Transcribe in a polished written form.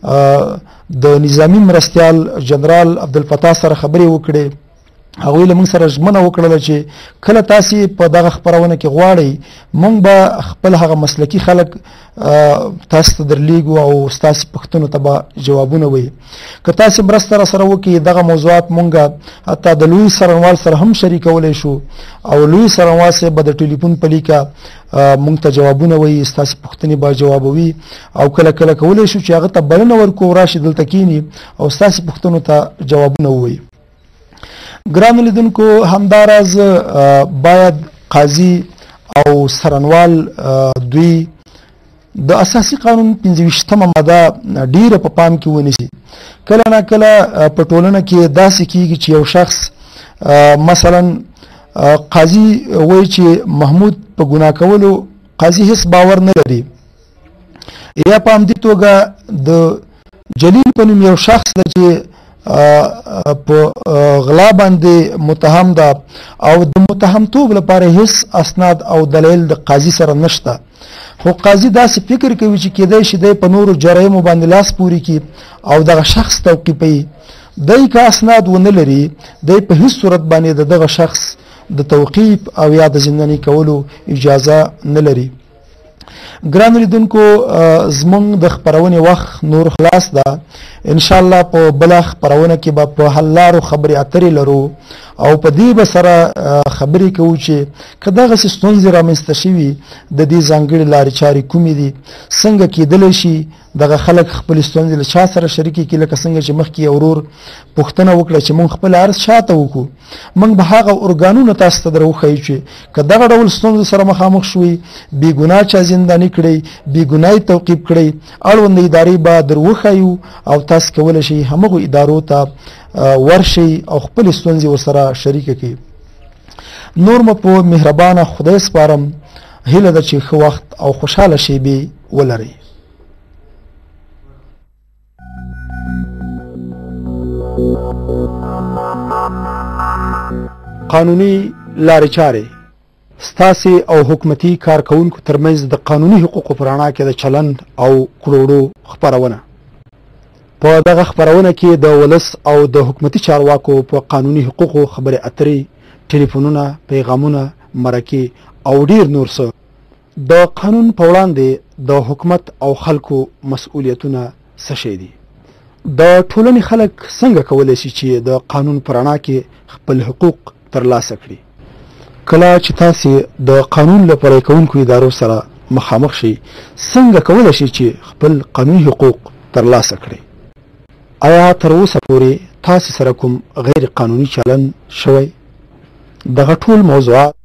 د نظامی مرستیال جنرال عبدالفتاح سره خبرې وکړې. هغوی له موږ سره ژمنه وکړله چې کله تاسې په دغه خپرونه کې غواړئ موږ به خپل هغه مسلکي خلک تاسو ته درلیږو او ستاسې پوښتنو ته به جوابونه وایي. که تاسې مرسته راسره وکړئ دغه موضوعات موږ حتی د لوی څارنوال سره هم شریکولی شو او لوی څارنوال صاحب به د ټلیفون په لیکه موږ ته جوابونه وایي، ستاسې پوښتنې به جوابوي او کله کله کولی شو چې هغه ته بلنه ورکړو راشي دلته کینی او ستاسې پوښتنو ته جوابونه ووایي. ګرانو لیدونکو همداراز باید قاضي او څارنوال دوی د اساسي قانون 25مه ماده ډیره په پام کې ونیسي. کله نه کله په ټولنه کې داسې کیږي چې یو شخص مثلا قاضي وایي چې محمود په ګناه کولو قاضي هیڅ باور نه لري، یا په همدې توګه د جلیل په نوم یو شخص ده چې په غلا باندې متهم ده او د متهمتوب لپاره هیڅ اسناد او دلایل د قاضي سره نشته، خو قاضي داسې فکر کوي چې کېدای شي دی په نورو جرایمو باندې لاس پورې کړي او دغه شخص توقیفوي. دی که اسناد ونه لري دی په هیڅ صورت باندې د دغه شخص د توقیف او یا د زنداني کولو اجازه نه لري. ګرانو لیدونکو زمونږ د خپرونې وخت نور خلاص ده. ان شاء الله په بله خپرونه کې به په حل لارو خبرې اترې لرو او په دې به سره خبرې کوو چې که دغسې ستونزې رامنځته شوي د دې ځانګړې لارې چارې کومې دي، څنګه کېدلی شي دغه خلک خپلې ستونزې له چا سره شریکې کړي. لکه څنګه چې مخکې یو ورور پوښتنه وکړه چې موږ خپل عرض چاته وکړو، موږ به هغه ارګانونه تاسو ته در وښیو چې که دغه ډول ستونزو سره مخامخ شوي، بې ګناه چا زنداني کړی، بې ګناه توقیف کړی، اړونده ادارې به در وښیو او تاسو کولی شئ همغو ادارو ته ورشئ او خپلې ستونزې ورسره شریکه کړئ. نور مو په مهربانه خدای سپارم. هیله ده چې ښه وخت او خوشحاله شیبې ولرئ. قانوني لارې چارې ستاسې او حکومتي کارکوونکو ترمنځ د قانوني حقوقو په رڼا کې د چلند او کړوړو خپرونه. په دغه خپرونه کې د ولس او د حکومتي چارواکو په قانوني حقوقو خبرې اترې، ټلیفونونه، پیغامونه، مرکې او ډیر نور څه. د قانون په وړاندې د حکومت او خلکو مسؤلیتونه څه شی دي؟ د ټولنې خلک څنګه کولی شي چې د قانون په رڼا کې خپل حقوق ترلاسه کړي؟ کله چې تاسې د قانون له پلي کوونکو ادارو سره مخامخ شئ څنګه کولی شئ چې خپل قانوني حقوق ترلاسه کړئ؟ آیا تر اوسه پورې تاسې سره کوم غیر قانوني چلن شوی؟ دغه ټول موضوعات